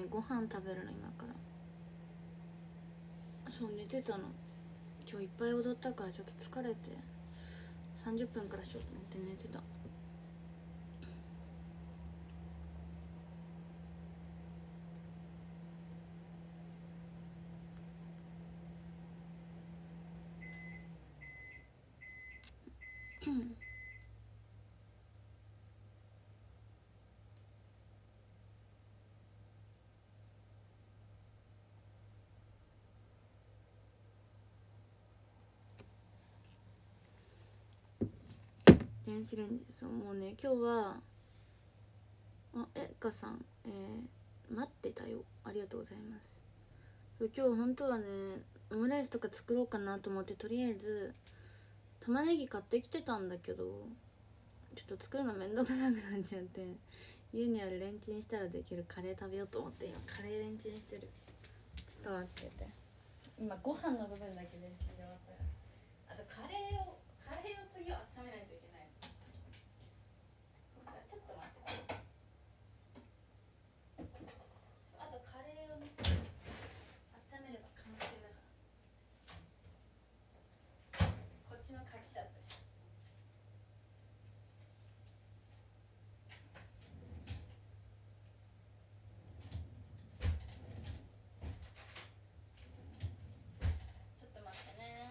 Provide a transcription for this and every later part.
ご飯食べるの今から。そう寝てたの。今日いっぱい踊ったからちょっと疲れて30分からしようと思って寝てた。電子レンジ。そうもうね今日はかさん、待ってたよ、ありがとうございます。今日本当はねオムライスとか作ろうかなと思って、とりあえず玉ねぎ買ってきてたんだけどちょっと作るのめんどくさくなっちゃって、家にあるレンチンしたらできるカレー食べようと思って今カレーレンチンしてる。ちょっと待ってて、今ご飯の部分だけレンチンで終わったから、あとカレーを次は温めないといけない。ちょっと待ってて、あとカレーをね温めれば完成だから、こっちの勝ちだぜ。ちょっと待ってね。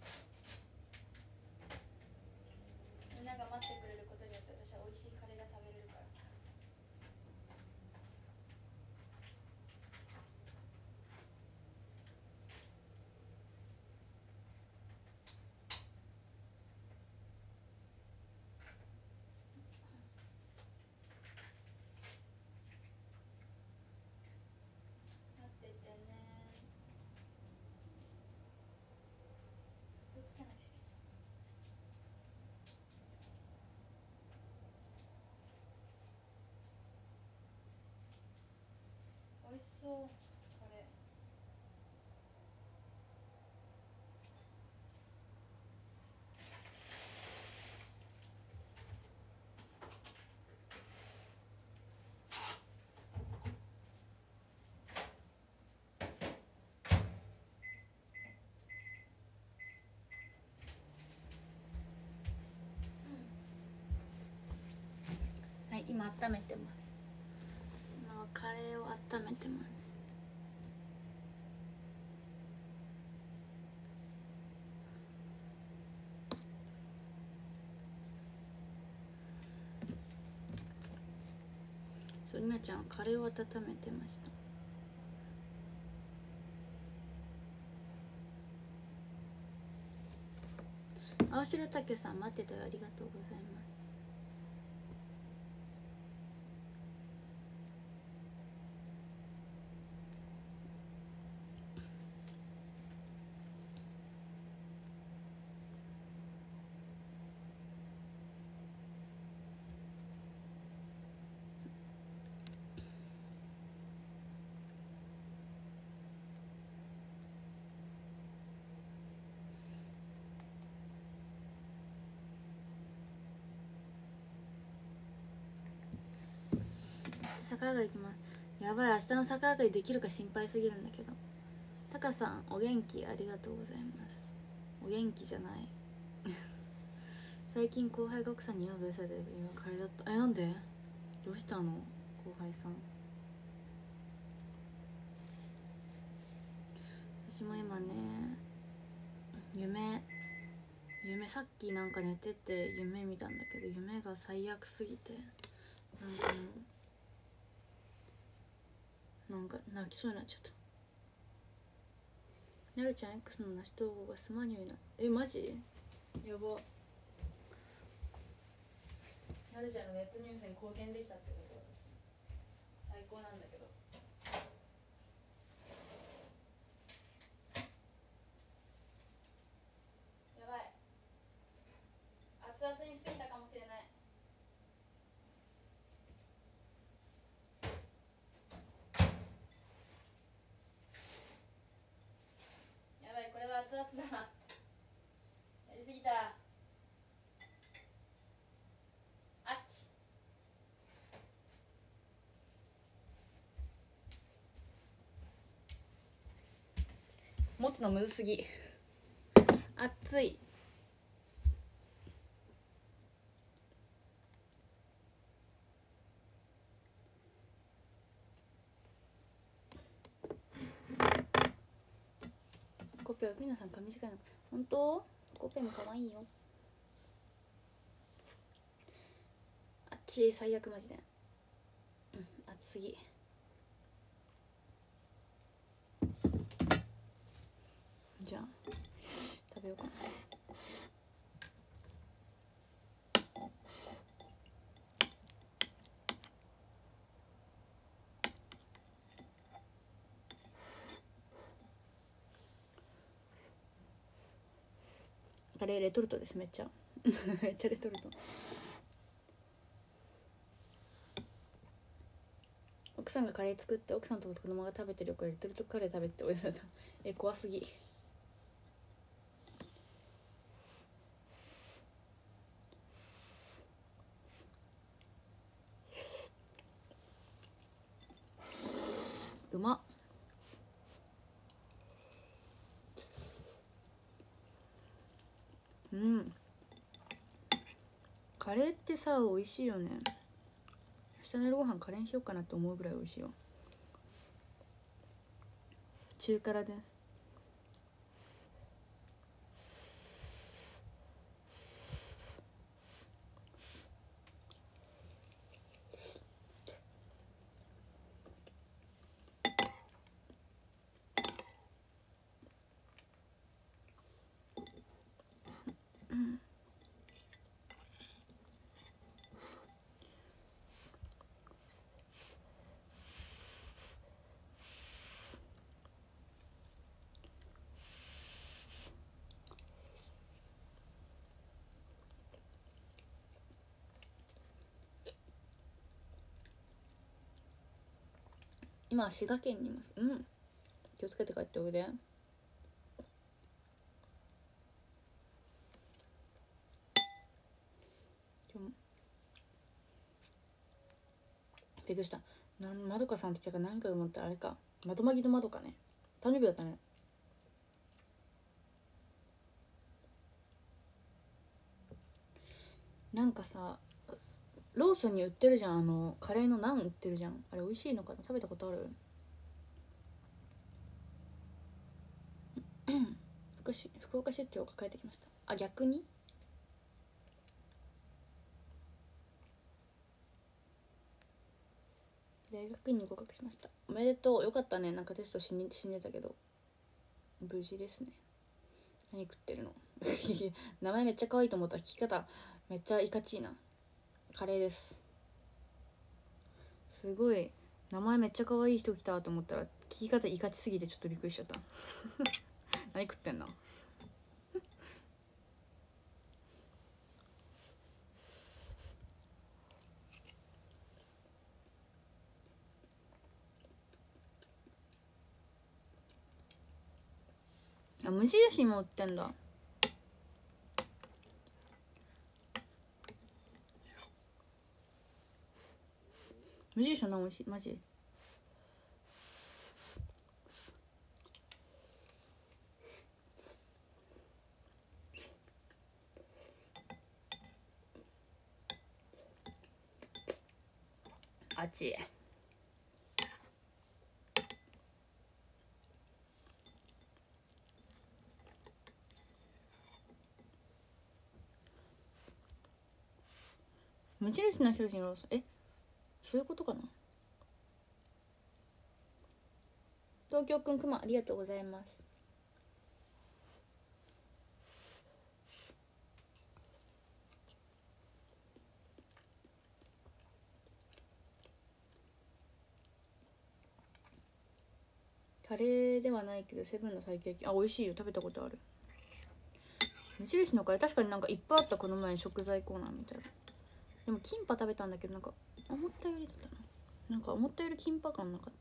みんなが待ってくれることによって私は美味しいカレーが食べれるから。待っててね。どっかなきゃいけない。美味しそうこれ。はい、今温めてます。今はカレーを温めてます。そう、りなちゃんカレーを温めてました。青白竹さん待ってたよ、ありがとうございます。逆上がり行きます。やばい、明日の逆上がりできるか心配すぎるんだけど。タカさんお元気ありがとうございます。お元気じゃない最近後輩が奥さんに今ぶらされたけど今カレーだった。なんでどうしたの後輩さん。私も今ね夢さっきなんか寝てて夢見たんだけど、夢が最悪すぎてなんか泣きそうになっちゃった。なるちゃん X の梨統合がスマニューな、マジやば。なるちゃんのネットニュースに貢献できたってこと私最高なんだけど。やばい、熱々に過ぎたかもしれない。やばい、これは熱々だな。やりすぎた。あっち。 つのむずすぎ。熱い。コペは皆さん髪短いの本当？コペも可愛いよ。あっち最悪マジで。熱すぎ。じゃあ食べようかな。カレーレトルトです。めっちゃめっちゃレトルト。奥さんがカレー作って奥さんと子供が食べてるからレトルトカレー食べておいしかった。怖すぎ。うまっ。カレーってさ美味しいよね。明日の夜ご飯カレーにしようかなって思うぐらい美味しいよ。中辛です。今は滋賀県にいます。気をつけて帰っておいで。びっくりした。まどかさんって言ったから何かと思ったらあれか。まどまぎのまどかね。誕生日だったね。なんかさローソンに売ってるじゃん。カレーのナン売ってるじゃん。あれ美味しいのかな。食べたことある？福岡出張を抱えてきました。あ、逆に大学院に合格しました。おめでとう。よかったね。なんかテスト死んでたけど無事ですね。何食ってるの名前めっちゃ可愛いと思った。聞き方めっちゃいかちいな。カレーです。すごい名前めっちゃ可愛い人来たと思ったら聞き方いかちすぎてちょっとびっくりしちゃった何食ってんの？あ、無印も売ってんだ。無印の美味しいマジ。あっち無印の商品がそういうことかな。東京くんくまありがとうございます。カレーではないけどセブンの最強美味しいよ。食べたことある。無印のカレー確かになんかいっぱいあった。この前食材コーナーみたいな。でもキンパ食べたんだけどなんか思ったよりだったな。なんか思ったよりキンパ感なかった。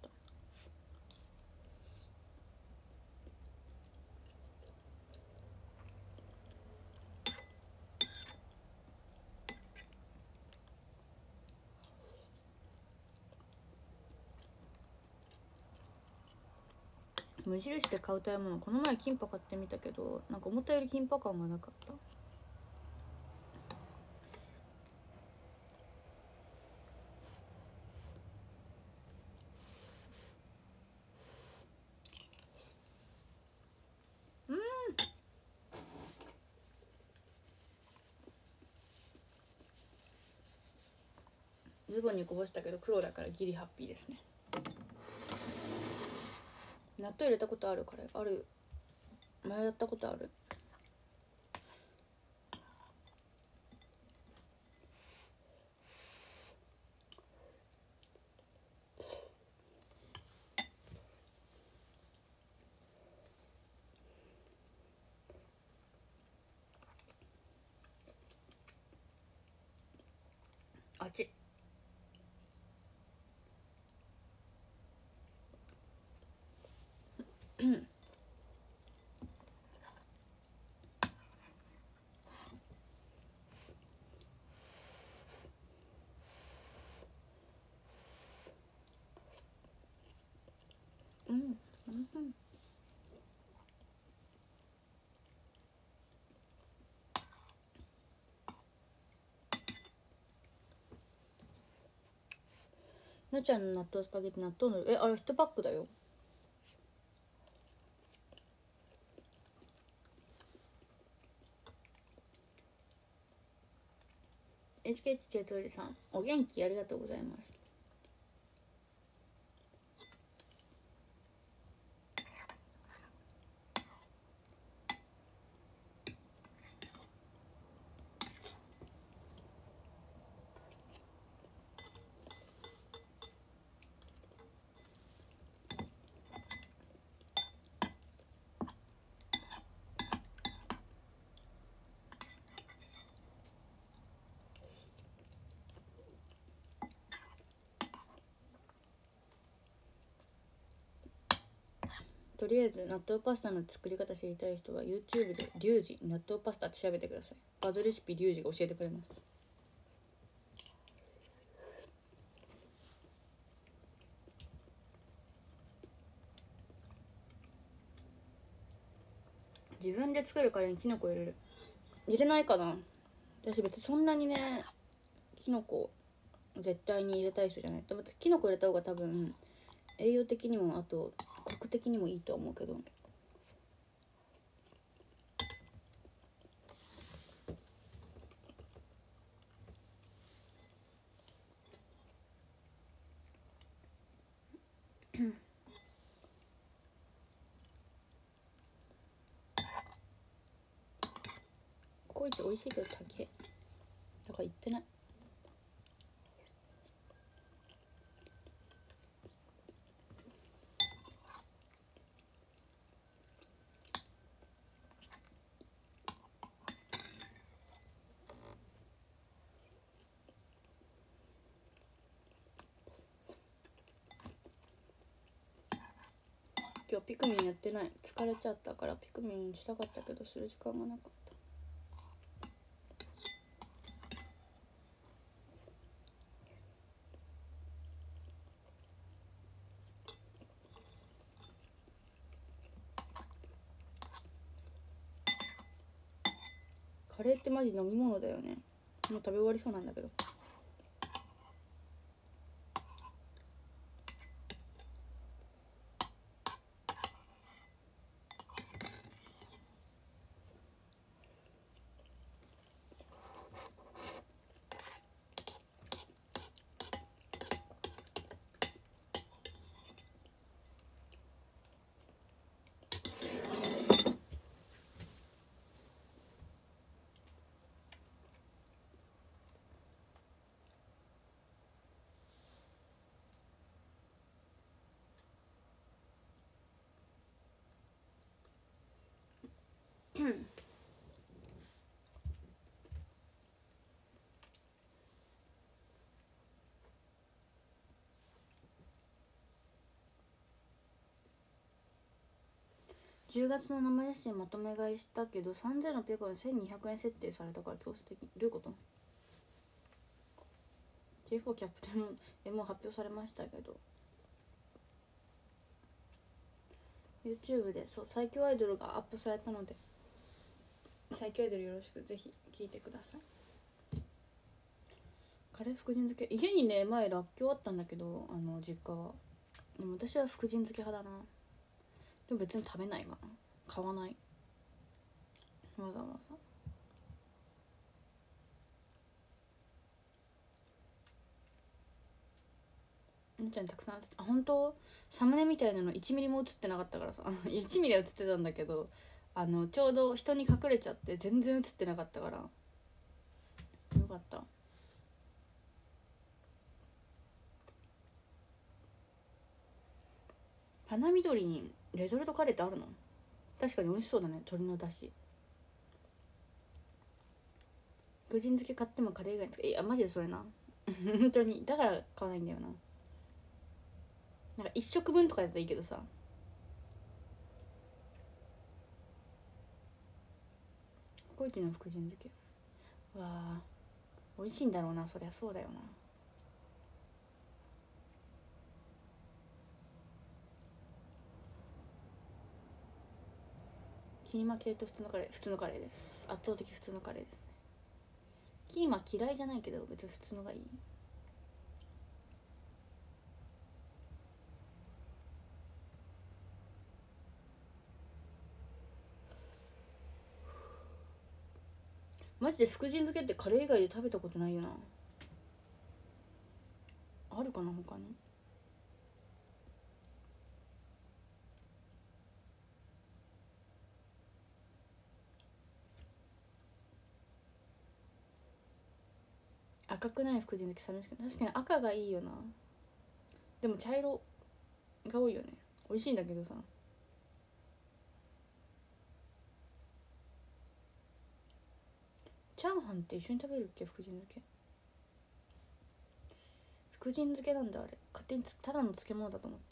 無印で買うたいもの、この前キンパ買ってみたけど、なんか思ったよりキンパ感がなかった。ズボンにこぼしたけど黒だからギリハッピーですね。納豆入れたことある？カレーある。前やったことある。あっちなちゃんの納豆スパゲッティ、納豆のあれ1パックだよ。HKHK トイレさんお元気ありがとうございます。とりあえず納豆パスタの作り方知りたい人は YouTube でリュウジ納豆パスタって調べてください。バズレシピリュウジが教えてくれます。自分で作るカレーにキノコ入れないかな。私別にそんなにねキノコ絶対に入れたい人じゃない。でもキノコ入れた方が多分栄養的にもあとコク的にもいいと思うけど。コイチ美味しいけど高いだから言ってない。今日ピクミンやってない。疲れちゃったからピクミンしたかったけどする時間がなかった。カレーってマジ飲み物だよね。もう食べ終わりそうなんだけど。10月の生写真まとめ買いしたけど3600円1200円設定されたから強制的に。どういうこと？ J4 キャプテンもう発表されましたけど YouTube でそう最強アイドルがアップされたので、最強アイドルよろしくぜひ聞いてください。カレー福神漬け、家にね前らっきょうあったんだけど、実家は。でも私は福神漬け派だな。でも別に食べないかな、買わない、わざわざ。みーちゃんたくさん映って、あ、本当サムネみたいなの1ミリも映ってなかったからさ1ミリは映ってたんだけど、ちょうど人に隠れちゃって全然映ってなかったからよかった。花緑にレトルトカレーってあるの？確かに美味しそうだね、鶏の出汁。福神漬け買ってもカレー以外に使う。いやマジでそれな本当にだから買わないんだよな。なんか1食分とかやったらいいけどさ。コイキの福神漬け、わあ美味しいんだろうな、そりゃそうだよな。キーマ系と普通のカレー、普通のカレーです。圧倒的普通のカレーですね。キーマ嫌いじゃないけど別に普通のがいい。マジで福神漬けってカレー以外で食べたことないよな。あるかな他に。赤くない福神漬け寂しくない。確かに赤がいいよな。でも茶色が多いよね。美味しいんだけどさ。チャーハンって一緒に食べるっけ、福神漬け。福神漬けなんだあれ。勝手にただの漬物だと思った。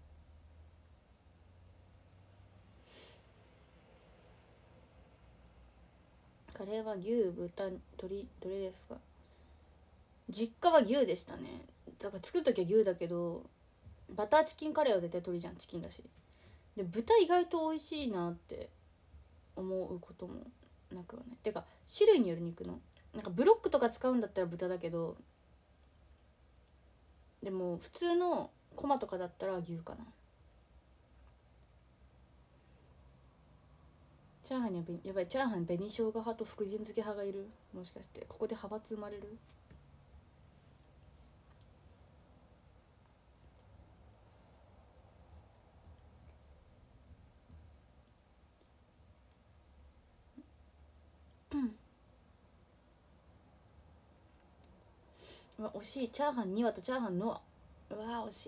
カレーは牛、豚、鶏、どれですか？実家は牛でしたね。だから作る時は牛だけど、バターチキンカレーは絶対鶏じゃん、チキンだし。で豚意外と美味しいなって思うこともなくはね。てか種類による肉の、なんかブロックとか使うんだったら豚だけど、でも普通のコマとかだったら牛かな。チャーハンにはやばい、チャーハン紅生姜派と福神漬け派がいる。もしかしてここで派閥生まれる？うわ惜しい。チャーハン2話とチャーハンのわ、うわ惜しい。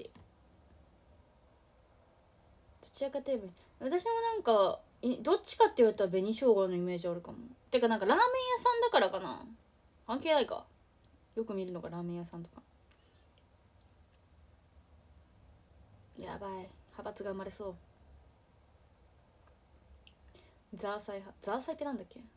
どちらかといえば私もなんかどっちかって言われたら紅生姜のイメージあるかも。てかなんかラーメン屋さんだからかな。関係ないか。よく見るのがラーメン屋さんとか。やばい、派閥が生まれそう。ザーサイ派。ザーサイってなんだっけ？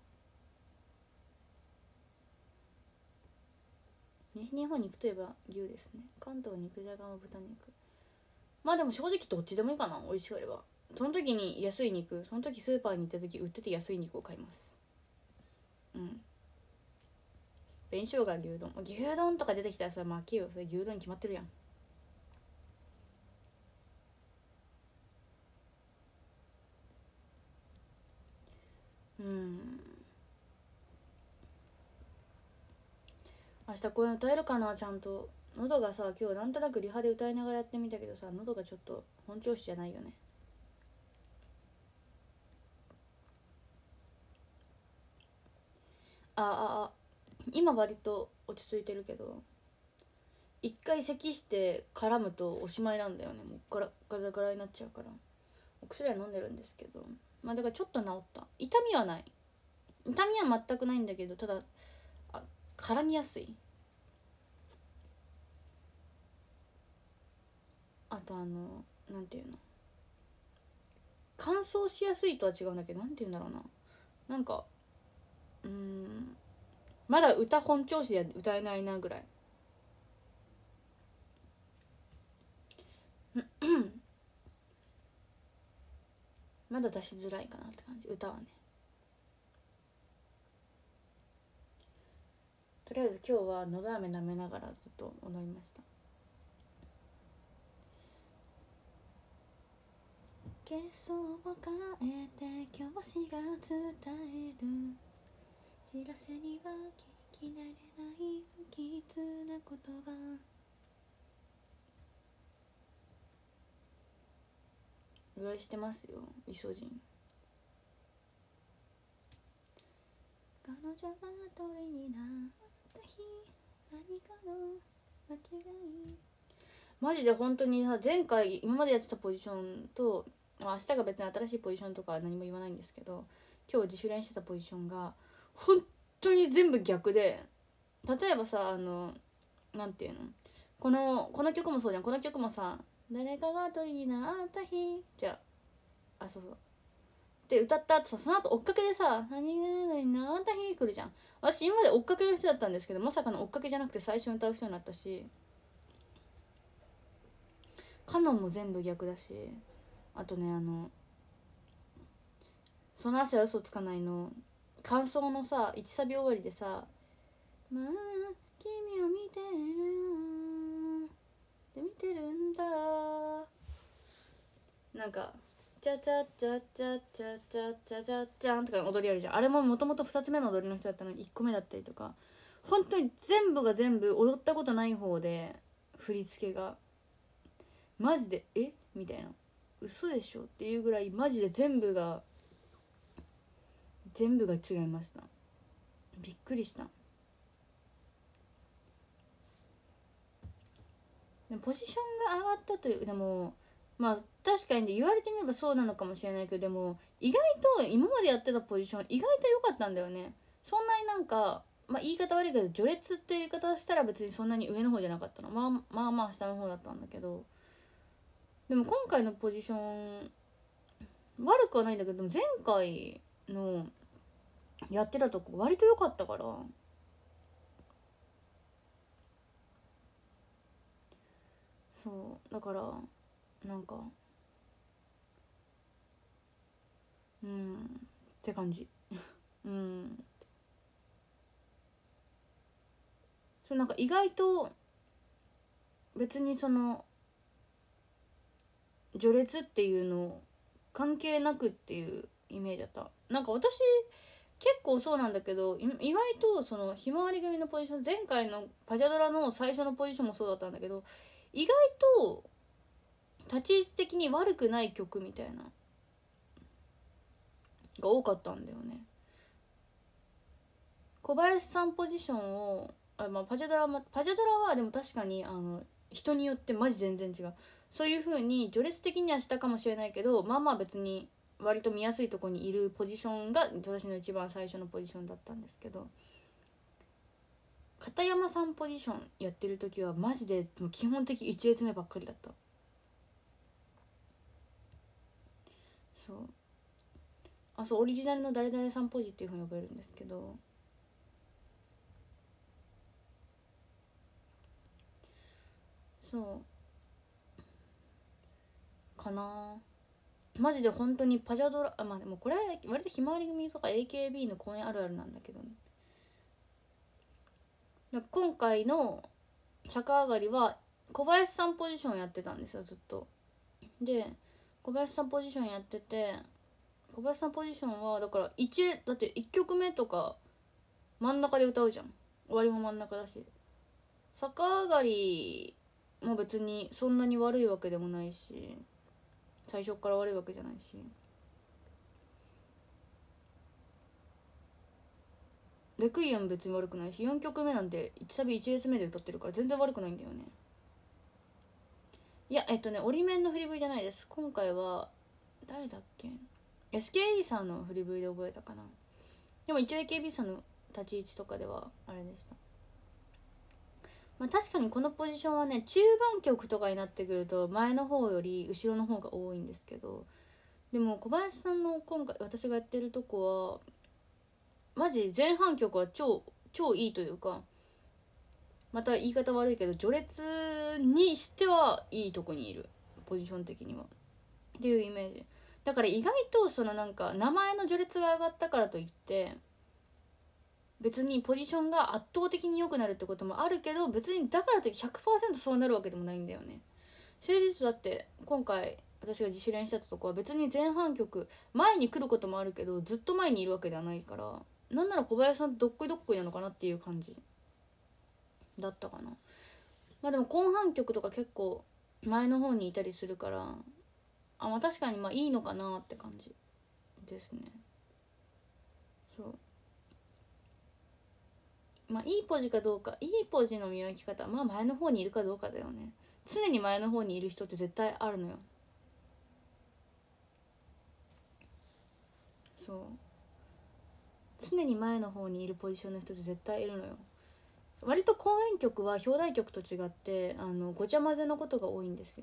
西日本肉といえば牛ですね。関東は肉じゃがも豚肉。まあでも正直どっちでもいいかな、美味しければ。その時に安い肉、その時スーパーに行った時売ってて安い肉を買います。うん。紅生姜牛丼、牛丼とか出てきたらそれ負けよ。それ牛丼に決まってるやん。うん。明日これ歌えるかな、ちゃんと。喉がさ、今日なんとなくリハで歌いながらやってみたけどさ、喉がちょっと本調子じゃないよね。あ今割と落ち着いてるけど、一回咳して絡むとおしまいなんだよね。もうガラガラになっちゃうから。お薬は飲んでるんですけど、まあだからちょっと治った。痛みはない。痛みは全くないんだけど、ただ絡みやすい。あとなんていうの、乾燥しやすいとは違うんだけど、なんていうんだろうな、なんかまだ歌本調子で歌えないなぐらい。 まだ出しづらいかなって感じ、歌はね。とりあえず今日はのど飴舐めながらずっと踊りました。ゲソを変えて教師が伝える知らせには聞き慣れない不吉な言葉。うがいしてますよ、イソジン。彼女が鳥になった日、何かの間違い。マジで本当にさ、前回今までやってたポジションと、明日が別に新しいポジションとかは何も言わないんですけど、今日自主練してたポジションが本当に全部逆で、例えばさ、なんていうの、この曲もそうじゃん。この曲もさ、誰かが鳥になった日じゃあ、そうそうで歌った後さ、その後追っかけでさ、何々になった日来るじゃん。私今まで追っかけの人だったんですけど、まさかの追っかけじゃなくて最初に歌う人になったし、カノンも全部逆だし、あとね、その汗は嘘つかないの感想のさ、1サビ終わりでさ、まあ君を見てるで見てるんだ、なんかチャチャチャチャチャチャチャチャチャンとかの踊りあるじゃん。あれももともと2つ目の踊りの人だったのに1個目だったりとか、本当に全部が全部踊ったことない方で、振り付けがマジでみたいな、嘘でしょっていうぐらいマジで全部が違いました。びっくりした。でもポジションが上がったという、でもまあ確かに言われてみればそうなのかもしれないけど、でも意外と今までやってたポジション意外と良かったんだよね。そんなになんか、まあ、言い方悪いけど序列っていう言い方をしたら別にそんなに上の方じゃなかったの、まあ下の方だったんだけど、でも今回のポジション悪くはないんだけど、前回のやってたとこ割と良かったから、そうだからなんかって感じ。そうなんか意外と別にその序列っていうの関係なくっていうイメージだった。なんか私結構そうなんだけど、意外とそのひまわり組のポジション、前回のパジャドラの最初のポジションもそうだったんだけど、意外と立ち位置的に悪くない曲みたいなが多かったんだよね。小林さんポジションをパジャドラはでも確かに人によってマジ全然違う。そういう風に序列的にはしたかもしれないけど、まあまあ別に割と見やすいところにいるポジションが私の一番最初のポジションだったんですけど、片山さんポジションやってる時はマジで基本的1列目ばっかりだった。そうオリジナルの誰々さんポジっていう風に覚えるんですけど、そうかな。マジで本当にパジャドラ、まあでもこれは割とひまわり組とか AKB の公演あるあるなんだけど、今回の逆上がりは小林さんポジションやってたんですよずっと。で小林さんポジションやってて、小林さんポジションはだからだって1曲目とか真ん中で歌うじゃん、終わりも真ん中だし、逆上がりも別にそんなに悪いわけでもないし、最初から悪いわけじゃないし、レクイエム別に悪くないし、4曲目なんて1サビ1列目で歌ってるから全然悪くないんだよね。いや折り面の振り V じゃないです。今回は誰だっけ、 SKE さんの振り V で覚えたかな。でも一応 AKB さんの立ち位置とかではあれでした。まあ確かにこのポジションはね、中盤曲とかになってくると前の方より後ろの方が多いんですけど、でも小林さんの今回私がやってるとこはマジ前半曲は超いいというか、また言い方悪いけど序列にしてはいいとこにいる、ポジション的にはっていうイメージ。 だから意外とそのなんか名前の序列が上がったからといって別にポジションが圧倒的に良くなるってこともあるけど、別にだからといって 100% そうなるわけでもないんだよね。それでだって今回私が自主練してたとこは別に前半曲前に来ることもあるけどずっと前にいるわけではないから、なんなら小林さんとどっこいどっこいなのかなっていう感じだったかな。まあでも後半曲とか結構前の方にいたりするから、まあ確かにまあいいのかなって感じですね。そうまあいいポジかどうか、いいポジの見分け方、まあ前の方にいるかどうかだよね。常に前の方にいる人って絶対あるのよ。そう常に前の方にいるポジションの人って絶対いるのよ。割と公演曲は表題曲と違ってごちゃ混ぜのことが多いんですよ。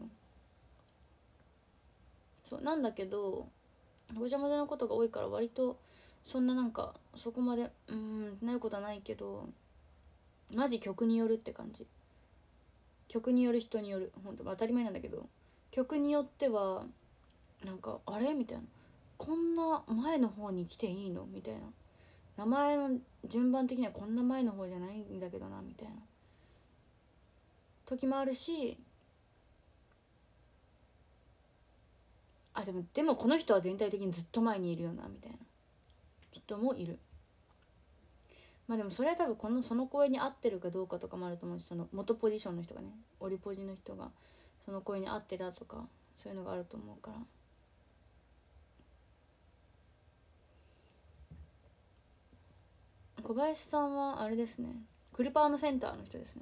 そうなんだけどごちゃ混ぜのことが多いから割とそんななんかそこまでなることはないけど、マジ曲によるって感じ。曲による、人による、本当当たり前なんだけど曲によってはなんかあれみたいな、こんな前の方に来ていいのみたいな、名前の順番的にはこんな前の方じゃないんだけどなみたいな時もあるし、でもこの人は全体的にずっと前にいるよなみたいな人もいる。まあでもそれは多分その声に合ってるかどうかとかもあると思うし、その元ポジションの人がね、オリポジの人がその声に合ってたとかそういうのがあると思うから。小林さんはあれですね、クルパーのセンターの人ですね。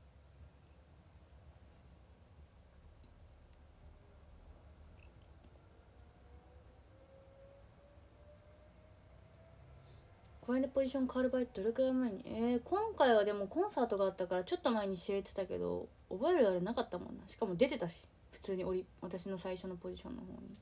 これでポジション変わる場合どれくらい前に今回はでもコンサートがあったからちょっと前に知れてたけど覚えるあれなかったもんな。しかも出てたし普通に私の最初のポジションの方に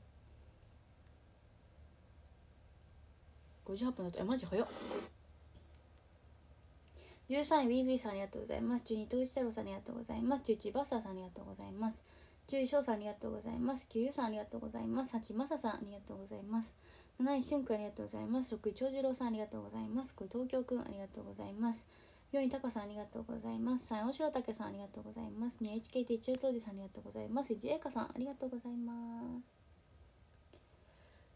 58分だったマジ早っ。13位 BB さんありがとうございます。12位東一太郎さんありがとうございます。11位バッサーさんありがとうございます。10位翔さんありがとうございます。9位さんありがとうございます。8位マサさんありがとうございます。7位しゅんくんありがとうございます。6位長次郎さんありがとうございます。5位東京くんありがとうございます。4位タカさんありがとうございます。3位大城武さんありがとうございます。2位 HKT 中東寺さんありがとうございます。1位エカさんありがとうございます。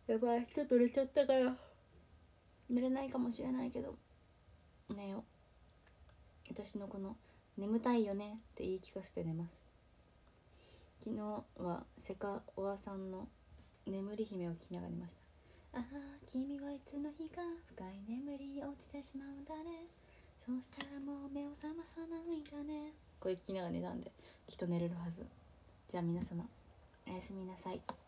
やばい、ちょっと寝ちゃったから寝れないかもしれないけど寝よう。私のこの眠たいよねって言い聞かせて寝ます。昨日はセカオワさんの眠り姫を聞きながら寝ました。ああ君はいつの日か深い眠りに落ちてしまうんだね、そうしたらもう目を覚まさないんだね。これ聞きながら寝たんできっと寝れるはず。じゃあ皆様おやすみなさい。